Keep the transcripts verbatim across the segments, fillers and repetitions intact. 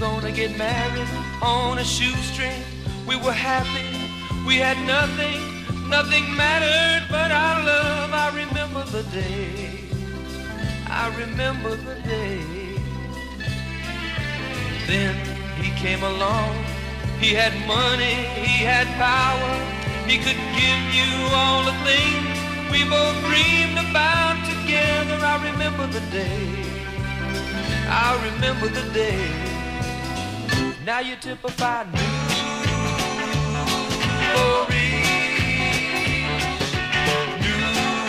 gonna get married on a shoestring. We were happy, we had nothing, nothing mattered but our love. I remember the day, I remember the day. Then he came along, he had money, he had power. He could give you all the things we both dreamed about together. I remember the day, I remember the day. Now you typify new worries, new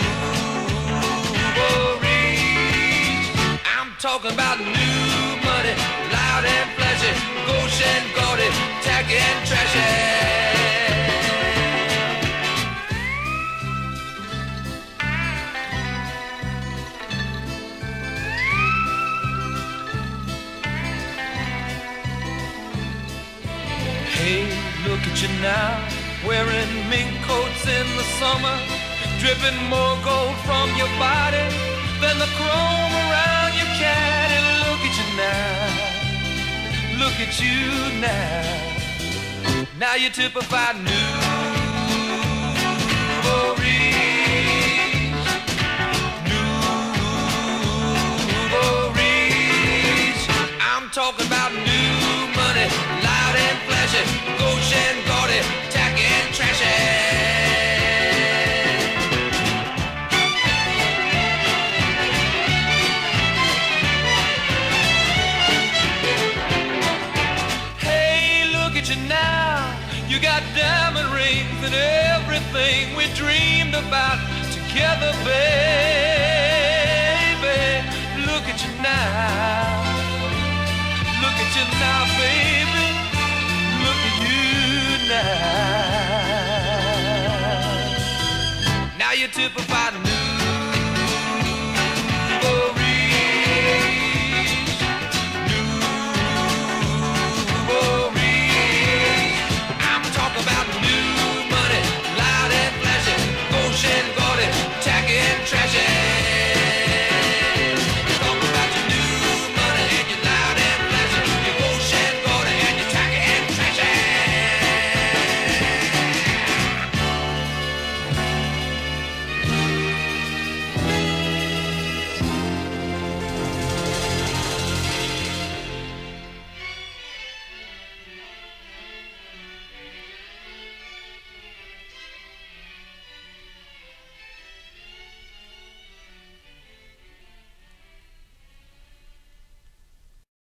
worries. I'm talking about new money, loud and flashy, gauche and gaudy, tacky and trashy. Hey, look at you now, wearing mink coats in the summer, dripping more gold from your body than the chrome around your caddy. Look at you now, look at you now. Now you typify new worries, new worries. I'm talking about new money, loud and flashy, gauche and gaudy, tacky and trashy. Hey, look at you now, you got diamond rings and everything we dreamed about together, baby. Look at you now, look at you now, baby. Look at you now. Now you typify